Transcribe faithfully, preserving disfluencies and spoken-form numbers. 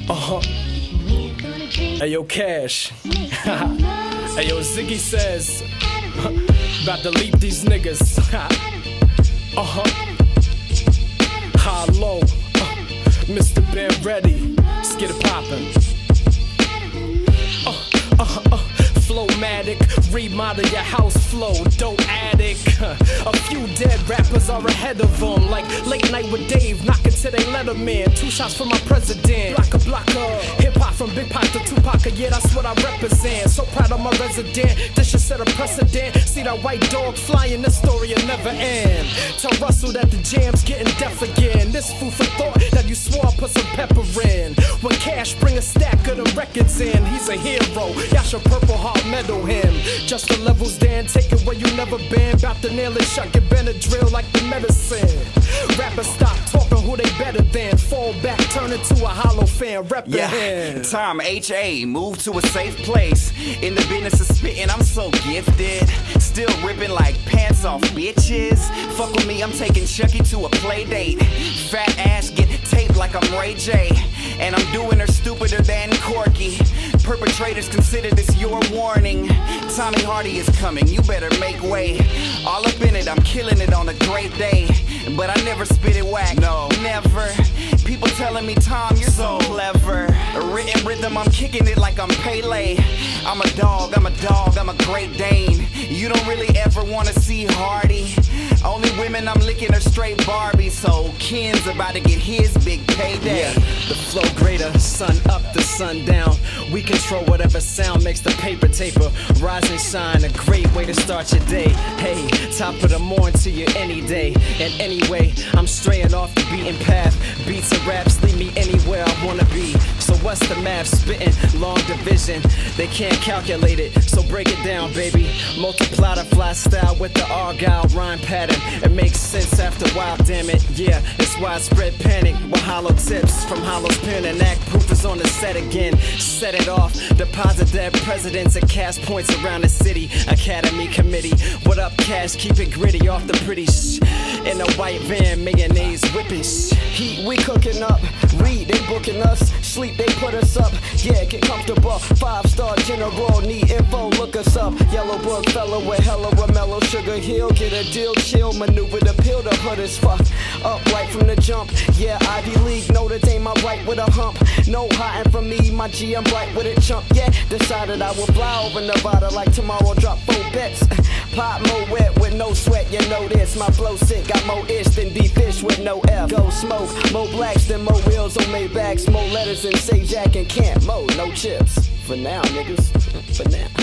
Uh-huh. Hey, yo, Cash. Hey, yo, Ziggy says, about to leap these niggas. Uh-huh. High low. Uh, Mister Ben Ready. Let's get it poppin'. Uh, uh, uh. Flowmatic, remodel your house flow, dope addict. A few dead rappers are ahead of them, like Late Night with Dave, knocking till they let them in. Two shots for my president, blocker, blocker. Hip hop from Big Pop to Tupac, yeah, that's what I represent. So proud of my resident, this should set a precedent. See that white dog flying, this story will never end. Tell Russell that the jam's getting deaf again. This food for thought that you swore I put some pepper in. When Cash bring a stack of the records in, he's a hero. Y'all should Purple Heart medal him. Just the levels then, take it where you never been. Bout to nail it, shut your Benadryl like the medicine. Rappers stop talking who they better than. Fall back, turn into a hollow fan, reppin' yeah. him. Time H A, move to a safe place. In the business of spitting, I'm so gifted. Still ripping like pants off bitches. Fuck with me, I'm taking Chucky to a play date. Fat ass get taped like I'm Ray J. And I'm doing her stupider than Corky. Perpetrators, consider this your warning. Tommy Hardy is coming, you better make way. All up in it, I'm killing it on a great day. But I never spit it whack, no, never. People telling me, Tom, you're so clever. A written rhythm, I'm kicking it like I'm Pele. I'm a dog, I'm a dog, I'm a Great Dane. You don't really ever wanna see Hardy. Only women I'm licking are straight Barbie. So Ken's about to get his big payday. Yeah, the flow greater, sun up to sundown. We control whatever sound makes the paper taper. Rise and shine, a great way to start your day. Hey, top of the morning to you any day. And anyway, I'm straying off the beaten path. Beats and raps lead me anywhere I wanna be. So what's the math? Spitting long division. They can't calculate it, so break it down, baby. Multiply the fly style with the Argyle rhyme pattern. It makes sense after a while, damn it. Yeah, it's widespread panic with hollow tips from Hollow's pen and act. Proof is on the set again. Set it off. Deposit dead presidents and cast points around the city. Academy committee. What up, Cash? Keep it gritty off the pretty shh. In a white van, mayonnaise whipping shh. Heat, we cooking up. Read, they booking us. Sleep, they put us up. Yeah, get comfortable. Five star general, need info, look us up. Yellow book fella with hella Romello, Sugar Hill. Get a deal, chill, maneuver the pill, the hood is fuck. Up right from the jump. Yeah, Ivy League, Notre Dame, I'm right with a hump. No hiding from me, my G, I'm right with a chump. Yeah, decided I will fly over Nevada like tomorrow, drop four bets. Pop more wet with no sweat, you know this. My flow sick, got more ish than D-Fish with no F. Go smoke, more blacks than more wheels on Maybachs. More letters than Say Jack and Camp, more, no chips. For now, niggas, for now.